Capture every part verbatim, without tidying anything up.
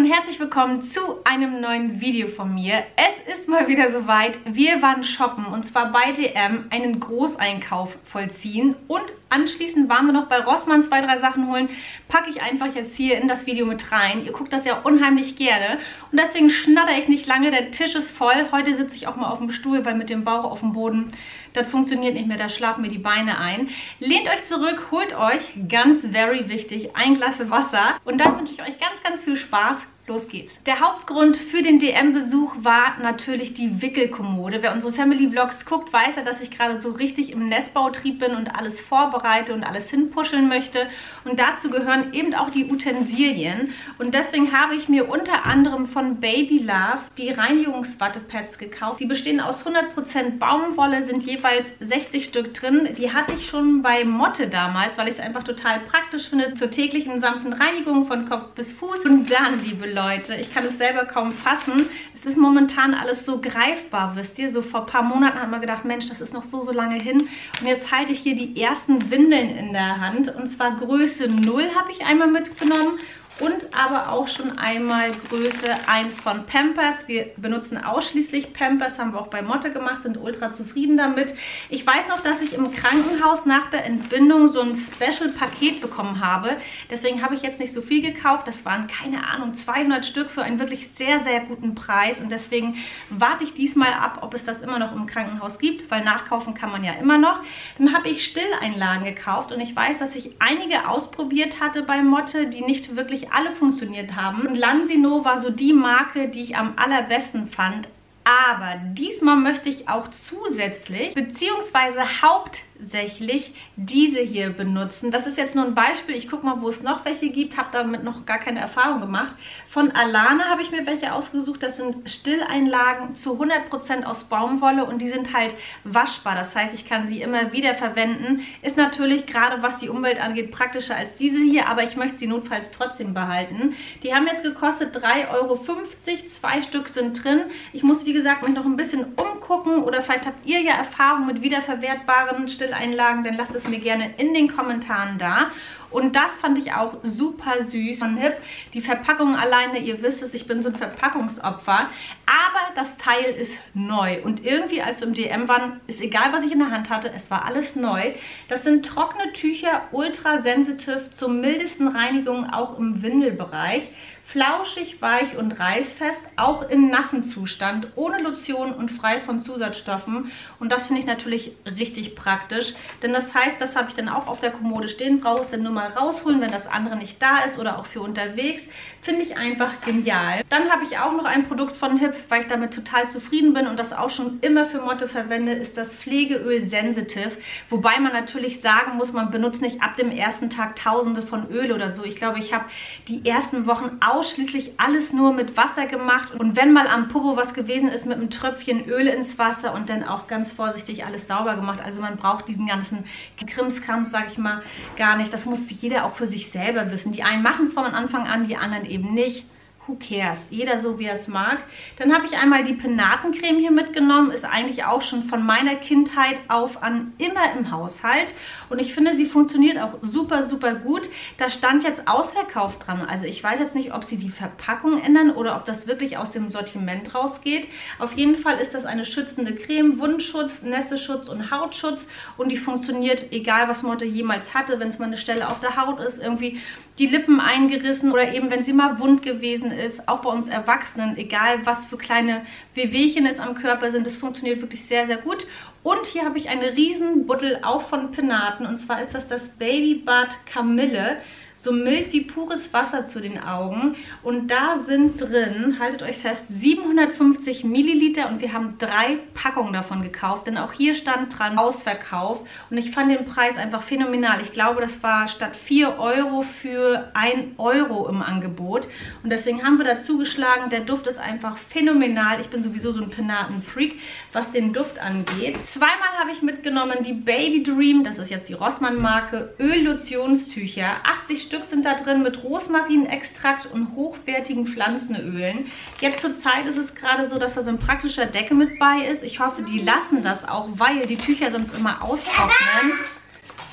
herzlich willkommen zu einem neuen Video von mir. Es ist mal wieder soweit. Wir waren shoppen und zwar bei D M, einen Großeinkauf vollziehen und anschließend waren wir noch bei Rossmann zwei, drei Sachen holen. Packe ich einfach jetzt hier in das Video mit rein. Ihr guckt das ja unheimlich gerne und deswegen schnatter ich nicht lange. Der Tisch ist voll. Heute sitze ich auch mal auf dem Stuhl, weil mit dem Bauch auf dem Boden, das funktioniert nicht mehr. Da schlafen mir die Beine ein. Lehnt euch zurück, holt euch, ganz very wichtig, ein Glas Wasser und dann wünsche ich euch ganz, ganz viel Spaß. Los geht's. Der Hauptgrund für den D M-Besuch war natürlich die Wickelkommode. Wer unsere Family-Vlogs guckt, weiß ja, dass ich gerade so richtig im Nestbautrieb bin und alles vorbereite und alles hinpuscheln möchte. Und dazu gehören eben auch die Utensilien. Und deswegen habe ich mir unter anderem von Baby Love die Reinigungswattepads gekauft. Die bestehen aus hundert Prozent Baumwolle, sind jeweils sechzig Stück drin. Die hatte ich schon bei Motte damals, weil ich es einfach total praktisch finde zur täglichen sanften Reinigung von Kopf bis Fuß. Und dann, liebe Leute, Leute, ich kann es selber kaum fassen. Es ist momentan alles so greifbar, wisst ihr? So vor ein paar Monaten hat man gedacht, Mensch, das ist noch so, so lange hin. Und jetzt halte ich hier die ersten Windeln in der Hand. Und zwar Größe null habe ich einmal mitgenommen. Und aber auch schon einmal Größe eins von Pampers. Wir benutzen ausschließlich Pampers, haben wir auch bei Motte gemacht, sind ultra zufrieden damit. Ich weiß noch, dass ich im Krankenhaus nach der Entbindung so ein Special-Paket bekommen habe. Deswegen habe ich jetzt nicht so viel gekauft. Das waren, keine Ahnung, zweihundert Stück für einen wirklich sehr, sehr guten Preis. Und deswegen warte ich diesmal ab, ob es das immer noch im Krankenhaus gibt, weil nachkaufen kann man ja immer noch. Dann habe ich Stilleinlagen gekauft und ich weiß, dass ich einige ausprobiert hatte bei Motte, die nicht wirklich alle funktioniert haben. Und Lansino war so die Marke, die ich am allerbesten fand. Aber diesmal möchte ich auch zusätzlich beziehungsweise hauptsächlich diese hier benutzen. Das ist jetzt nur ein Beispiel. Ich gucke mal, wo es noch welche gibt. Habe damit noch gar keine Erfahrung gemacht. Von Alana habe ich mir welche ausgesucht. Das sind Stilleinlagen zu hundert Prozent aus Baumwolle und die sind halt waschbar. Das heißt, ich kann sie immer wieder verwenden. Ist natürlich gerade was die Umwelt angeht praktischer als diese hier, aber ich möchte sie notfalls trotzdem behalten. Die haben jetzt gekostet drei Euro fünfzig. Zwei Stück sind drin. Ich muss, wie gesagt, mich noch ein bisschen umgucken oder vielleicht habt ihr ja Erfahrung mit wiederverwertbaren Stilleinlagen, dann lasst es mir gerne in den Kommentaren da. Und das fand ich auch super süß von Hip. Die Verpackung alleine, ihr wisst es, ich bin so ein Verpackungsopfer. Aber das Teil ist neu. Und irgendwie, als wir im D M waren, ist egal, was ich in der Hand hatte, es war alles neu. Das sind trockene Tücher, ultra sensitiv zur mildesten Reinigung, auch im Windelbereich. Flauschig, weich und reißfest, auch im nassen Zustand, ohne Lotion und frei von Zusatzstoffen. Und das finde ich natürlich richtig praktisch. Denn das heißt, das habe ich dann auch auf der Kommode stehen, brauche es dann nur mal rausholen, wenn das andere nicht da ist oder auch für unterwegs. Finde ich einfach genial. Dann habe ich auch noch ein Produkt von Hip, weil ich damit total zufrieden bin und das auch schon immer für Motte verwende, ist das Pflegeöl Sensitive. Wobei man natürlich sagen muss, man benutzt nicht ab dem ersten Tag tausende von Öl oder so. Ich glaube, ich habe die ersten Wochen ausschließlich alles nur mit Wasser gemacht. Und wenn mal am Popo was gewesen ist, mit einem Tröpfchen Öl ins Wasser und dann auch ganz vorsichtig alles sauber gemacht. Also man braucht diesen ganzen Krimskrams, sage ich mal, gar nicht. Das muss jeder auch für sich selber wissen. Die einen machen es von Anfang an, die anderen eben nicht. Who cares? Jeder so, wie er es mag. Dann habe ich einmal die Penatencreme hier mitgenommen. Ist eigentlich auch schon von meiner Kindheit auf an immer im Haushalt. Und ich finde, sie funktioniert auch super, super gut. Da stand jetzt ausverkauft dran. Also ich weiß jetzt nicht, ob sie die Verpackung ändern oder ob das wirklich aus dem Sortiment rausgeht. Auf jeden Fall ist das eine schützende Creme. Wundschutz, Nässeschutz und Hautschutz. Und die funktioniert, egal was Motte jemals hatte. Wenn es mal eine Stelle auf der Haut ist, irgendwie die Lippen eingerissen oder eben, wenn sie mal wund gewesen ist, auch bei uns Erwachsenen, egal was für kleine Wehwehchen es am Körper sind, das funktioniert wirklich sehr, sehr gut. Und hier habe ich eine riesen Buddel auch von Penaten und zwar ist das das Baby Bud Kamille. So mild wie pures Wasser zu den Augen. Und da sind drin, haltet euch fest, siebenhundertfünfzig Milliliter und wir haben drei Packungen davon gekauft. Denn auch hier stand dran Ausverkauf. Und ich fand den Preis einfach phänomenal. Ich glaube, das war statt vier Euro für ein Euro im Angebot. Und deswegen haben wir da zugeschlagen. Der Duft ist einfach phänomenal. Ich bin sowieso so ein Penaten-Freak, was den Duft angeht. Zweimal habe ich mitgenommen die Baby Dream. Das ist jetzt die Rossmann-Marke. Öl-Lotionstücher. achtzig Stück sind da drin mit Rosmarinextrakt und hochwertigen Pflanzenölen. Jetzt zur Zeit ist es gerade so, dass da so ein praktischer Deckel mit bei ist. Ich hoffe, die lassen das auch, weil die Tücher sonst immer austrocknen.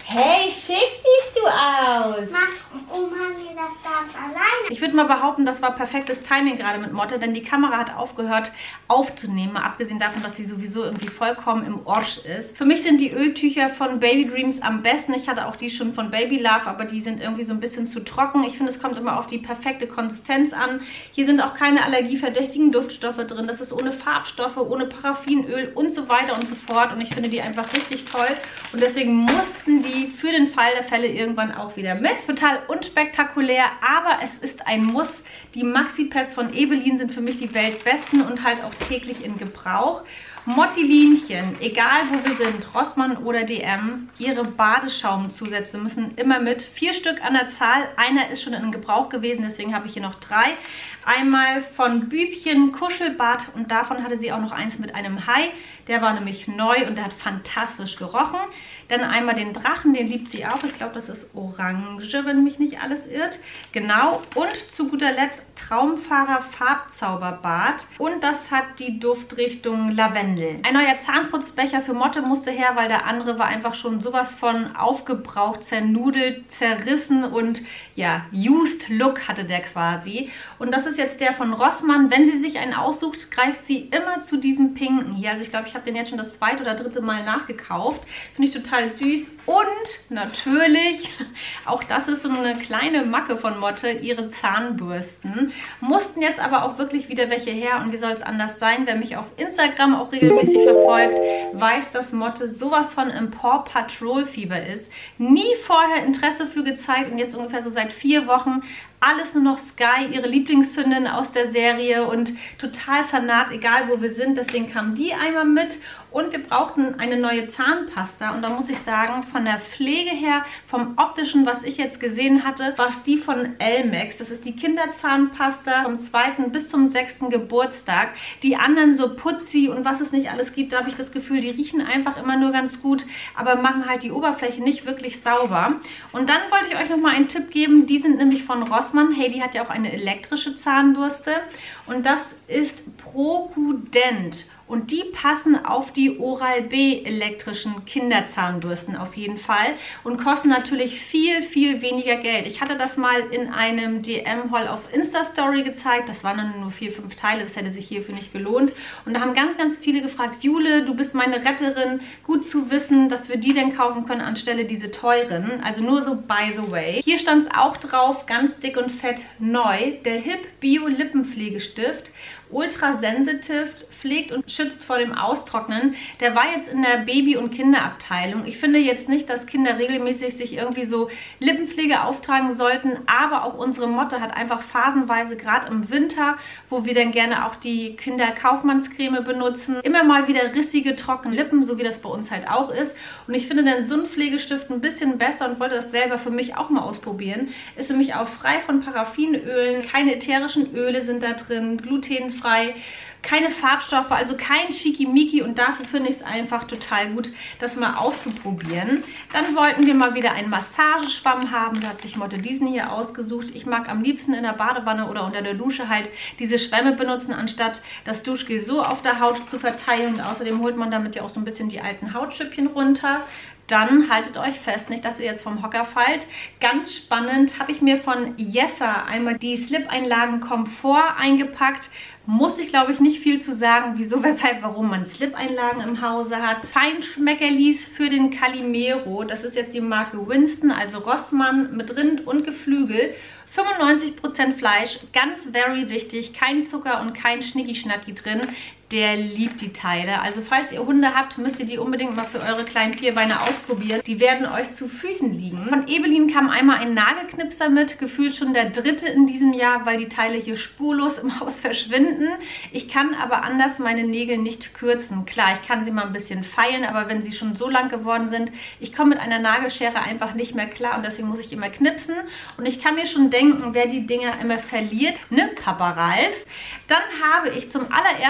Hey, schick siehst du aus. Mach Oma mir das ganz alleine. Ich würde mal behaupten, das war perfektes Timing gerade mit Motte, denn die Kamera hat aufgehört aufzunehmen, mal abgesehen davon, dass sie sowieso irgendwie vollkommen im Orsch ist. Für mich sind die Öltücher von Baby Dreams am besten. Ich hatte auch die schon von Baby Love, aber die sind irgendwie so ein bisschen zu trocken. Ich finde, es kommt immer auf die perfekte Konsistenz an. Hier sind auch keine allergieverdächtigen Duftstoffe drin. Das ist ohne Farbstoffe, ohne Paraffinöl und so weiter und so fort. Und ich finde die einfach richtig toll. Und deswegen mussten die für den Fall der Fälle irgendwann auch wieder mit. Total unspektakulär, aber es ist ein Muss. Die Maxi-Pads von Ebelin sind für mich die weltbesten und halt auch täglich in Gebrauch. Mottilinchen, egal wo wir sind, Rossmann oder D M, ihre Badeschaumzusätze müssen immer mit. Vier Stück an der Zahl. Einer ist schon in Gebrauch gewesen, deswegen habe ich hier noch drei. Einmal von Bübchen Kuschelbad und davon hatte sie auch noch eins mit einem Hai. Der war nämlich neu und der hat fantastisch gerochen. Dann einmal den Drachen, den liebt sie auch. Ich glaube, das ist Orange, wenn mich nicht alles irrt. Genau. Und zu guter Letzt Traumfahrer Farbzauberbad. Und das hat die Duftrichtung Lavendel. Ein neuer Zahnputzbecher für Motte musste her, weil der andere war einfach schon sowas von aufgebraucht, zernudelt, zerrissen und ja, used Look hatte der quasi. Und das ist jetzt der von Rossmann. Wenn sie sich einen aussucht, greift sie immer zu diesem pinken hier. Also ich glaube, ich habe den jetzt schon das zweite oder dritte Mal nachgekauft. Finde ich total süß. Und natürlich, auch das ist so eine kleine Macke von Motte, ihre Zahnbürsten. Mussten jetzt aber auch wirklich wieder welche her. Und wie soll es anders sein? Wer mich auf Instagram auch regelmäßig verfolgt, weiß, dass Motte sowas von im Paw Patrol Fieber ist. Nie vorher Interesse für gezeigt und jetzt ungefähr so seit vier Wochen alles nur noch Sky, ihre Lieblingshündin aus der Serie und total fanat, egal wo wir sind. Deswegen kam die einmal mit und wir brauchten eine neue Zahnpasta und da muss ich sagen, von der Pflege her, vom optischen, was ich jetzt gesehen hatte, war es die von Elmex. Das ist die Kinderzahnpasta vom zweiten bis zum sechsten Geburtstag. Die anderen so Putzi und was es nicht alles gibt, da habe ich das Gefühl, die riechen einfach immer nur ganz gut, aber machen halt die Oberfläche nicht wirklich sauber. Und dann wollte ich euch nochmal einen Tipp geben, die sind nämlich von Rossmann. Hey, die hat ja auch eine elektrische Zahnbürste und das ist Prokudent. Und die passen auf die Oral-B elektrischen Kinderzahnbürsten auf jeden Fall und kosten natürlich viel, viel weniger Geld. Ich hatte das mal in einem D M-Haul auf Insta-Story gezeigt. Das waren dann nur vier, fünf Teile. Das hätte sich hierfür nicht gelohnt. Und da haben ganz, ganz viele gefragt, Jule, du bist meine Retterin. Gut zu wissen, dass wir die denn kaufen können anstelle diese teuren. Also nur so by the way. Hier stand es auch drauf, ganz dick und fett neu. Der Hip Bio Lippenpflegestift. Ultra sensitiv, pflegt und schützt vor dem Austrocknen. Der war jetzt in der Baby- und Kinderabteilung. Ich finde jetzt nicht, dass Kinder regelmäßig sich irgendwie so Lippenpflege auftragen sollten, aber auch unsere Motte hat einfach phasenweise, gerade im Winter, wo wir dann gerne auch die Kinderkaufmannscreme benutzen, immer mal wieder rissige, trockene Lippen, so wie das bei uns halt auch ist. Und ich finde den so einen Pflegestift ein bisschen besser und wollte das selber für mich auch mal ausprobieren. Ist nämlich auch frei von Paraffinölen, keine ätherischen Öle sind da drin, glutenfrei. Frei, keine Farbstoffe, also kein Schickimicki und dafür finde ich es einfach total gut, das mal auszuprobieren. Dann wollten wir mal wieder einen Massageschwamm haben, da hat sich Motte diesen hier ausgesucht. Ich mag am liebsten in der Badewanne oder unter der Dusche halt diese Schwämme benutzen, anstatt das Duschgel so auf der Haut zu verteilen und außerdem holt man damit ja auch so ein bisschen die alten Hautschüppchen runter. Dann haltet euch fest, nicht, dass ihr jetzt vom Hocker fallt. Ganz spannend, habe ich mir von Yesa einmal die Slip-Einlagen Komfort eingepackt. Muss ich, glaube ich, nicht viel zu sagen, wieso, weshalb, warum man Slip-Einlagen im Hause hat. Feinschmeckerlis für den Calimero. Das ist jetzt die Marke Winston, also Rossmann mit Rind und Geflügel. fünfundneunzig Prozent Fleisch, ganz very wichtig, kein Zucker und kein Schnicki-Schnacki drin. Der liebt die Teile. Also falls ihr Hunde habt, müsst ihr die unbedingt mal für eure kleinen Vierbeine ausprobieren. Die werden euch zu Füßen liegen. Von Ebelin kam einmal ein Nagelknipser mit, gefühlt schon der dritte in diesem Jahr, weil die Teile hier spurlos im Haus verschwinden. Ich kann aber anders meine Nägel nicht kürzen. Klar, ich kann sie mal ein bisschen feilen, aber wenn sie schon so lang geworden sind, ich komme mit einer Nagelschere einfach nicht mehr klar und deswegen muss ich immer knipsen. Und ich kann mir schon denken, wer die Dinger immer verliert, ne, Papa Ralf. Dann habe ich zum allerersten Mal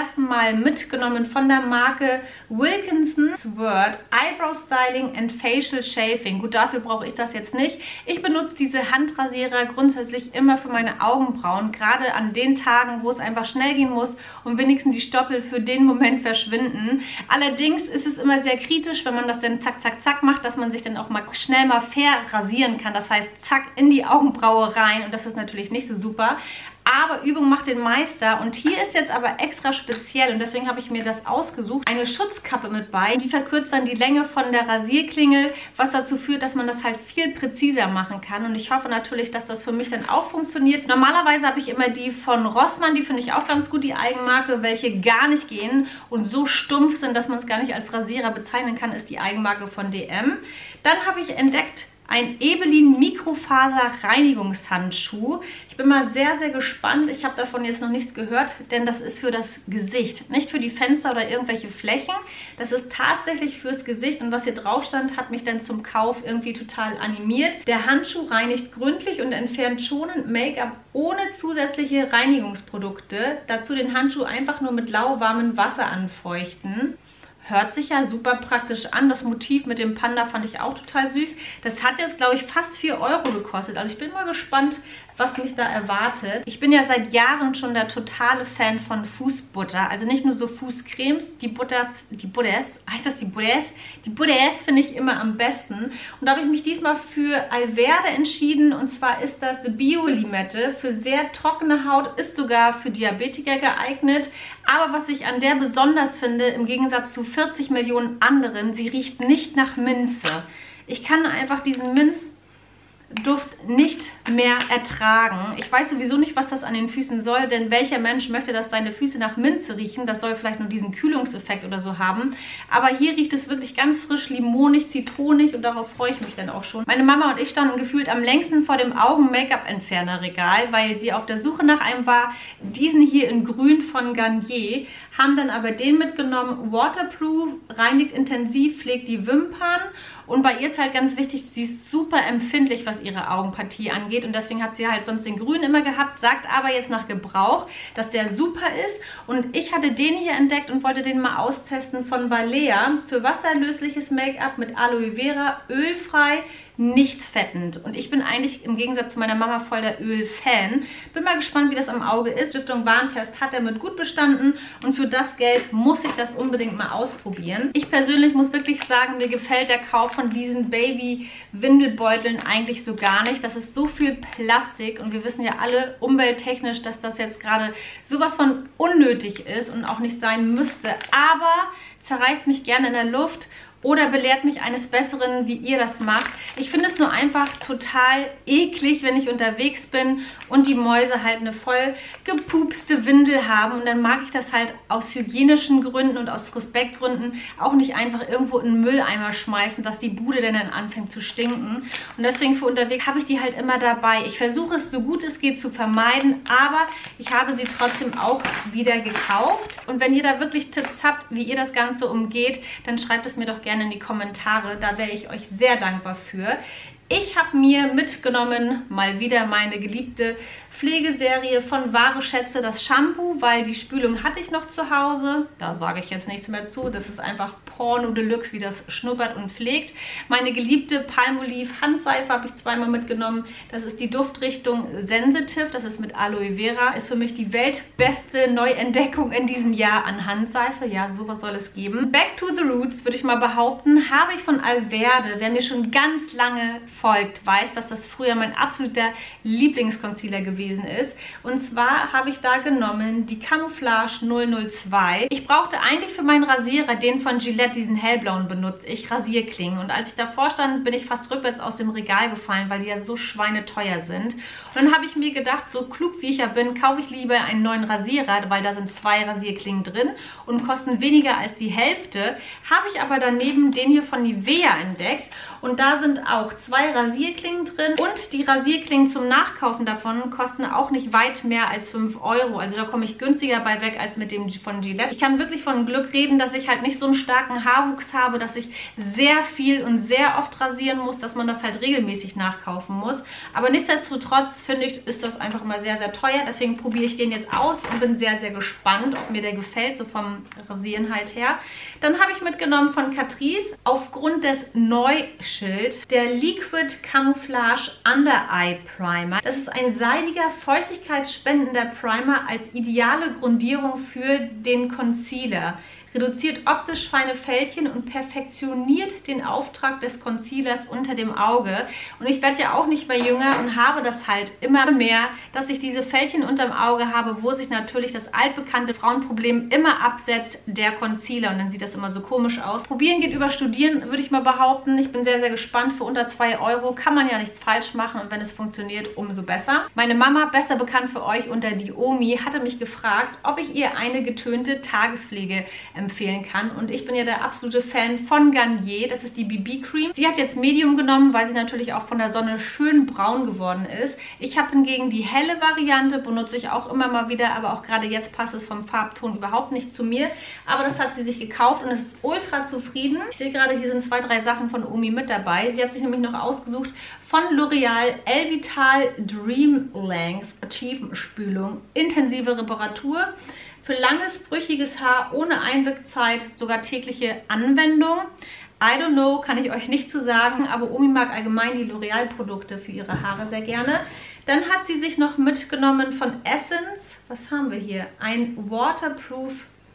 mal mitgenommen von der Marke Wilkinson's Word Eyebrow Styling and Facial Shaving. Gut, dafür brauche ich das jetzt nicht. Ich benutze diese Handrasierer grundsätzlich immer für meine Augenbrauen, gerade an den Tagen, wo es einfach schnell gehen muss und wenigstens die Stoppel für den Moment verschwinden. Allerdings ist es immer sehr kritisch, wenn man das dann zack, zack, zack macht, dass man sich dann auch mal schnell mal verrasieren kann. Das heißt, zack, in die Augenbraue rein und das ist natürlich nicht so super. Aber Übung macht den Meister und hier ist jetzt aber extra speziell und deswegen habe ich mir das ausgesucht. Eine Schutzkappe mit bei, die verkürzt dann die Länge von der Rasierklinge, was dazu führt, dass man das halt viel präziser machen kann. Und ich hoffe natürlich, dass das für mich dann auch funktioniert. Normalerweise habe ich immer die von Rossmann, die finde ich auch ganz gut, die Eigenmarke, welche gar nicht gehen und so stumpf sind, dass man es gar nicht als Rasierer bezeichnen kann, ist die Eigenmarke von D M. Dann habe ich entdeckt ein Ebelin Mikrofaser Reinigungshandschuh. Ich bin mal sehr, sehr gespannt. Ich habe davon jetzt noch nichts gehört, denn das ist für das Gesicht. Nicht für die Fenster oder irgendwelche Flächen. Das ist tatsächlich fürs Gesicht und was hier drauf stand, hat mich dann zum Kauf irgendwie total animiert. Der Handschuh reinigt gründlich und entfernt schonend Make-up ohne zusätzliche Reinigungsprodukte. Dazu den Handschuh einfach nur mit lauwarmem Wasser anfeuchten. Hört sich ja super praktisch an. Das Motiv mit dem Panda fand ich auch total süß. Das hat jetzt, glaube ich, fast vier Euro gekostet. Also ich bin mal gespannt, was mich da erwartet. Ich bin ja seit Jahren schon der totale Fan von Fußbutter. Also nicht nur so Fußcremes, die Butters, die Butters, heißt das die Butters? Die Butters finde ich immer am besten. Und da habe ich mich diesmal für Alverde entschieden. Und zwar ist das Bio-Limette für sehr trockene Haut, ist sogar für Diabetiker geeignet. Aber was ich an der besonders finde, im Gegensatz zu vierzig Millionen anderen, sie riecht nicht nach Minze. Ich kann einfach diesen Minz Duft nicht mehr ertragen. Ich weiß sowieso nicht, was das an den Füßen soll, denn welcher Mensch möchte, dass seine Füße nach Minze riechen? Das soll vielleicht nur diesen Kühlungseffekt oder so haben. Aber hier riecht es wirklich ganz frisch, limonig, zitronig und darauf freue ich mich dann auch schon. Meine Mama und ich standen gefühlt am längsten vor dem Augen-Make-up-Entferner-Regal, weil sie auf der Suche nach einem war. Diesen hier in grün von Garnier. Haben dann aber den mitgenommen. Waterproof, reinigt intensiv, pflegt die Wimpern. Und bei ihr ist halt ganz wichtig, sie ist super empfindlich, was ihre Augenpartie angeht. Und deswegen hat sie halt sonst den grünen immer gehabt, sagt aber jetzt nach Gebrauch, dass der super ist. Und ich hatte den hier entdeckt und wollte den mal austesten von Balea für wasserlösliches Make-up mit Aloe Vera, ölfrei, nicht fettend. Und ich bin eigentlich im Gegensatz zu meiner Mama voll der Öl-Fan. Bin mal gespannt, wie das am Auge ist. Stiftung Warentest hat er mit gut bestanden und für das Geld muss ich das unbedingt mal ausprobieren. Ich persönlich muss wirklich sagen, mir gefällt der Kauf von diesen Baby-Windelbeuteln eigentlich so gar nicht. Das ist so viel Plastik und wir wissen ja alle umwelttechnisch, dass das jetzt gerade sowas von unnötig ist und auch nicht sein müsste. Aber zerreißt mich gerne in der Luft oder belehrt mich eines Besseren, wie ihr das macht. Ich finde es nur einfach total eklig, wenn ich unterwegs bin und die Mäuse halt eine voll gepupste Windel haben. Und dann mag ich das halt aus hygienischen Gründen und aus Respektgründen auch nicht einfach irgendwo in den Mülleimer schmeißen, dass die Bude dann, dann anfängt zu stinken. Und deswegen für unterwegs habe ich die halt immer dabei. Ich versuche es so gut es geht zu vermeiden, aber ich habe sie trotzdem auch wieder gekauft. Und wenn ihr da wirklich Tipps habt, wie ihr das Ganze umgeht, dann schreibt es mir doch gerne in die Kommentare, da wäre ich euch sehr dankbar für. Ich habe mir mitgenommen, mal wieder meine geliebte Pflegeserie von Wahre Schätze, das Shampoo, weil die Spülung hatte ich noch zu Hause. Da sage ich jetzt nichts mehr zu. Das ist einfach Porno Deluxe, wie das schnuppert und pflegt. Meine geliebte Palmolive Handseife habe ich zweimal mitgenommen. Das ist die Duftrichtung Sensitive. Das ist mit Aloe Vera. Ist für mich die weltbeste Neuentdeckung in diesem Jahr an Handseife. Ja, sowas soll es geben. Back to the Roots, würde ich mal behaupten, habe ich von Alverde. Wer mir schon ganz lange folgt, weiß, dass das früher mein absoluter Lieblingsconcealer gewesen ist. Und zwar habe ich da genommen die Camouflage null null zwei. Ich brauchte eigentlich für meinen Rasierer den von Gillette, diesen hellblauen benutze ich, Rasierklingen. Und als ich davor stand, bin ich fast rückwärts aus dem Regal gefallen, weil die ja so schweineteuer sind. Und dann habe ich mir gedacht, so klug wie ich ja bin, kaufe ich lieber einen neuen Rasierer, weil da sind zwei Rasierklingen drin und kosten weniger als die Hälfte. Habe ich aber daneben den hier von Nivea entdeckt und da sind auch zwei Rasierklingen drin und die Rasierklingen zum Nachkaufen davon kosten kosten auch nicht weit mehr als fünf Euro. Also da komme ich günstiger bei weg als mit dem von Gillette. Ich kann wirklich von Glück reden, dass ich halt nicht so einen starken Haarwuchs habe, dass ich sehr viel und sehr oft rasieren muss, dass man das halt regelmäßig nachkaufen muss. Aber nichtsdestotrotz finde ich, ist das einfach immer sehr, sehr teuer. Deswegen probiere ich den jetzt aus und bin sehr, sehr gespannt, ob mir der gefällt, so vom Rasieren halt her. Dann habe ich mitgenommen von Catrice aufgrund des Neuschild der Liquid Camouflage Under Eye Primer. Das ist ein seidiger, feuchtigkeitsspendender Primer als ideale Grundierung für den Concealer. Reduziert optisch feine Fältchen und perfektioniert den Auftrag des Concealers unter dem Auge. Und ich werde ja auch nicht mehr jünger und habe das halt immer mehr, dass ich diese Fältchen unterm Auge habe, wo sich natürlich das altbekannte Frauenproblem immer absetzt, der Concealer. Und dann sieht das immer so komisch aus. Probieren geht über Studieren, würde ich mal behaupten. Ich bin sehr, sehr gespannt. Für unter zwei Euro kann man ja nichts falsch machen und wenn es funktioniert, umso besser. Meine Mama, besser bekannt für euch unter Diomi, hatte mich gefragt, ob ich ihr eine getönte Tagespflege empfehlen kann. Und ich bin ja der absolute Fan von Garnier. Das ist die B B Cream. Sie hat jetzt Medium genommen, weil sie natürlich auch von der Sonne schön braun geworden ist. Ich habe hingegen die helle Variante, benutze ich auch immer mal wieder, aber auch gerade jetzt passt es vom Farbton überhaupt nicht zu mir. Aber das hat sie sich gekauft und ist ultra zufrieden. Ich sehe gerade, hier sind zwei, drei Sachen von Omi mit dabei. Sie hat sich nämlich noch ausgesucht von L'Oreal Elvital Dream Length Achieve Spülung. Intensive Reparatur. Für langes, brüchiges Haar ohne Einwirkzeit, sogar tägliche Anwendung. I don't know, kann ich euch nicht zu sagen, aber Omi mag allgemein die L'Oreal-Produkte für ihre Haare sehr gerne. Dann hat sie sich noch mitgenommen von Essence, was haben wir hier? Ein Waterproof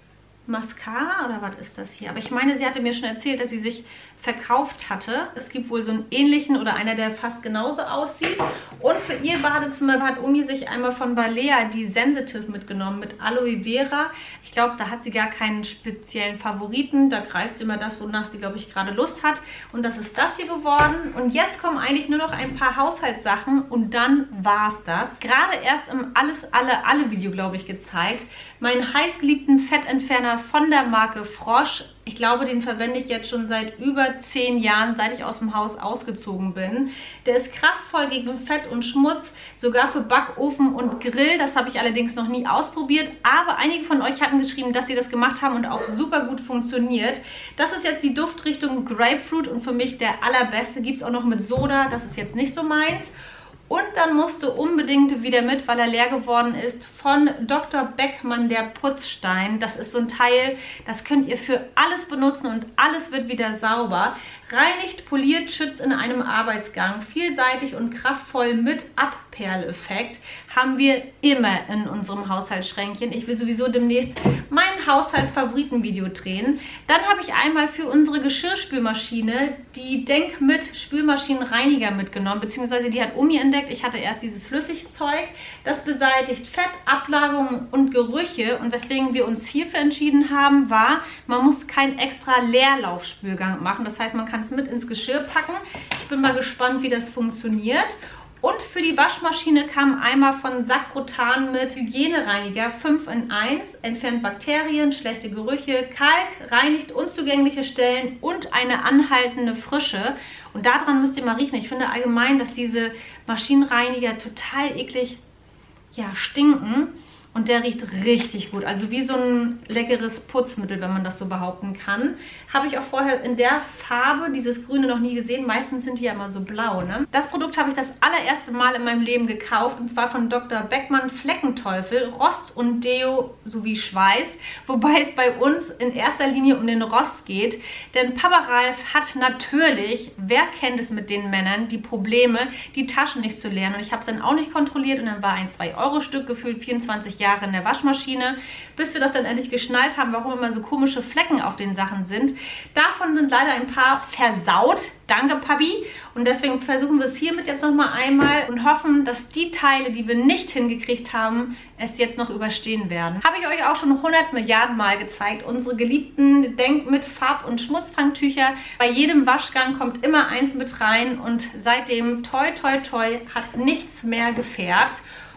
Mascara oder was ist das hier? Aber ich meine, sie hatte mir schon erzählt, dass sie sich verkauft hatte. Es gibt wohl so einen ähnlichen oder einer, der fast genauso aussieht. Und für ihr Badezimmer hat Omi sich einmal von Balea die Sensitive mitgenommen mit Aloe Vera. Ich glaube, da hat sie gar keinen speziellen Favoriten. Da greift sie immer das, wonach sie, glaube ich, gerade Lust hat. Und das ist das hier geworden. Und jetzt kommen eigentlich nur noch ein paar Haushaltssachen und dann war es das. Gerade erst im Alles, Alle, Alle Video, glaube ich, gezeigt. Meinen heißgeliebten Fettentferner von der Marke Frosch. Ich glaube, den verwende ich jetzt schon seit über zehn Jahren, seit ich aus dem Haus ausgezogen bin. Der ist kraftvoll gegen Fett und Schmutz, sogar für Backofen und Grill. Das habe ich allerdings noch nie ausprobiert. Aber einige von euch hatten geschrieben, dass sie das gemacht haben und auch super gut funktioniert. Das ist jetzt die Duftrichtung Grapefruit und für mich der allerbeste. Gibt es auch noch mit Soda, das ist jetzt nicht so meins. Und dann musste unbedingt wieder mit, weil er leer geworden ist, von Doktor Beckmann der Putzstein. Das ist so ein Teil, das könnt ihr für alles benutzen und alles wird wieder sauber. Reinigt, poliert, schützt in einem Arbeitsgang. Vielseitig und kraftvoll mit Abperleffekt haben wir immer in unserem Haushaltsschränkchen. Ich will sowieso demnächst mein Haushaltsfavoritenvideo drehen. Dann habe ich einmal für unsere Geschirrspülmaschine die Denk mit Spülmaschinenreiniger mitgenommen, beziehungsweise die hat Omi entdeckt. Ich hatte erst dieses Flüssigzeug. Das beseitigt Fett, Ablagerungen und Gerüche. Und weswegen wir uns hierfür entschieden haben, war, man muss keinen extra Leerlaufspülgang machen. Das heißt, man kann es mit ins Geschirr packen. Ich bin mal gespannt, wie das funktioniert. Und für die Waschmaschine kam einmal von Sakrotan mit Hygienereiniger fünf in eins, entfernt Bakterien, schlechte Gerüche, Kalk, reinigt unzugängliche Stellen und eine anhaltende Frische. Und daran müsst ihr mal riechen. Ich finde allgemein, dass diese Maschinenreiniger total eklig, ja, stinken. Und der riecht richtig gut, also wie so ein leckeres Putzmittel, wenn man das so behaupten kann. Habe ich auch vorher in der Farbe, dieses Grüne, noch nie gesehen. Meistens sind die ja immer so blau, ne? Das Produkt habe ich das allererste Mal in meinem Leben gekauft. Und zwar von Doktor Beckmann Fleckenteufel, Rost und Deo sowie Schweiß. Wobei es bei uns in erster Linie um den Rost geht. Denn Papa Ralf hat natürlich, wer kennt es mit den Männern, die Probleme, die Taschen nicht zu leeren. Und ich habe es dann auch nicht kontrolliert und dann war ein zwei Euro Stück gefühlt vierundzwanzig Jahre in der Waschmaschine, bis wir das dann endlich geschnallt haben, warum immer so komische Flecken auf den Sachen sind. Davon sind leider ein paar versaut. Danke, Papi. Und deswegen versuchen wir es hiermit jetzt nochmal einmal und hoffen, dass die Teile, die wir nicht hingekriegt haben, es jetzt noch überstehen werden. Habe ich euch auch schon hundert Milliarden Mal gezeigt. Unsere geliebten Denk mit Farb- und Schmutzfangtücher. Bei jedem Waschgang kommt immer eins mit rein und seitdem, toi toi toi, hat nichts mehr gefärbt.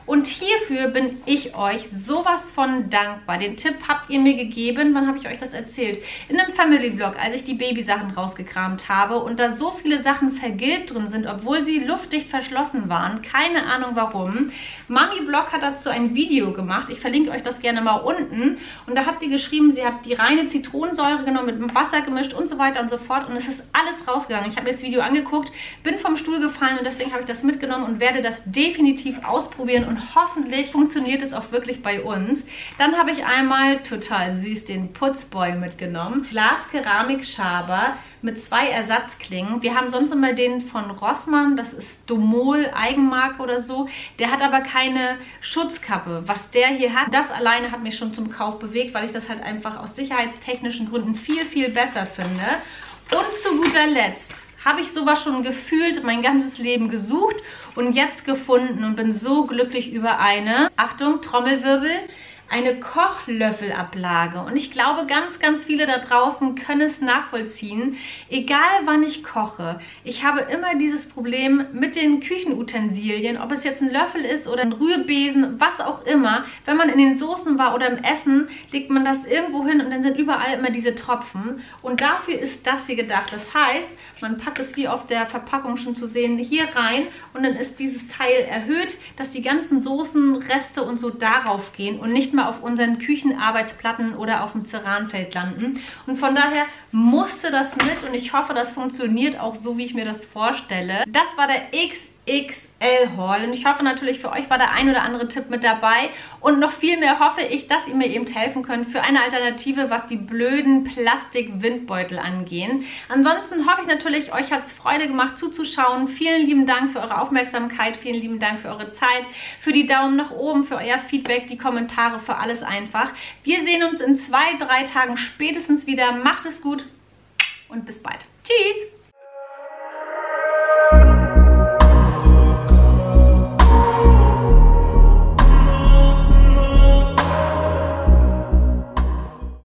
Und hierfür bin ich euch sowas von dankbar. Den Tipp habt ihr mir gegeben. Wann habe ich euch das erzählt? In einem Family-Vlog, als ich die Babysachen rausgekramt habe und da so viele Sachen vergilbt drin sind, obwohl sie luftdicht verschlossen waren. Keine Ahnung warum. Mami Blog hat dazu ein Video gemacht. Ich verlinke euch das gerne mal unten. Und da habt ihr geschrieben, sie hat die reine Zitronensäure genommen, mit Wasser gemischt und so weiter und so fort. Und es ist alles rausgegangen. Ich habe mir das Video angeguckt, bin vom Stuhl gefallen und deswegen habe ich das mitgenommen und werde das definitiv ausprobieren. Und hoffentlich funktioniert es auch wirklich bei uns. Dann habe ich einmal, total süß, den Putzboy mitgenommen. Glas-Keramik-Schaber mit zwei Ersatzklingen. Wir haben sonst immer den von Rossmann, das ist Domol, Eigenmarke oder so. Der hat aber keine Schutzkappe. Was der hier hat, das alleine hat mich schon zum Kauf bewegt, weil ich das halt einfach aus sicherheitstechnischen Gründen viel, viel besser finde. Und zu guter Letzt habe ich sowas schon gefühlt mein ganzes Leben gesucht und jetzt gefunden und bin so glücklich über eine, Achtung, Trommelwirbel, eine Kochlöffelablage. Und ich glaube, ganz, ganz viele da draußen können es nachvollziehen. Egal wann ich koche, ich habe immer dieses Problem mit den Küchenutensilien, ob es jetzt ein Löffel ist oder ein Rührbesen, was auch immer. Wenn man in den Soßen war oder im Essen, legt man das irgendwo hin und dann sind überall immer diese Tropfen. Und dafür ist das hier gedacht. Das heißt, man packt es wie auf der Verpackung schon zu sehen hier rein und dann ist dieses Teil erhöht, dass die ganzen Soßenreste und so darauf gehen und nicht mal auf unseren Küchenarbeitsplatten oder auf dem Ceranfeld landen. Und von daher musste das mit und ich hoffe, das funktioniert auch so, wie ich mir das vorstelle. Das war der X X L-Haul und ich hoffe natürlich, für euch war der ein oder andere Tipp mit dabei und noch viel mehr hoffe ich, dass ihr mir eben helfen könnt für eine Alternative, was die blöden Plastik-Windbeutel angehen. Ansonsten hoffe ich natürlich, euch hat es Freude gemacht zuzuschauen. Vielen lieben Dank für eure Aufmerksamkeit, vielen lieben Dank für eure Zeit, für die Daumen nach oben, für euer Feedback, die Kommentare, für alles einfach. Wir sehen uns in zwei, drei Tagen spätestens wieder. Macht es gut und bis bald. Tschüss!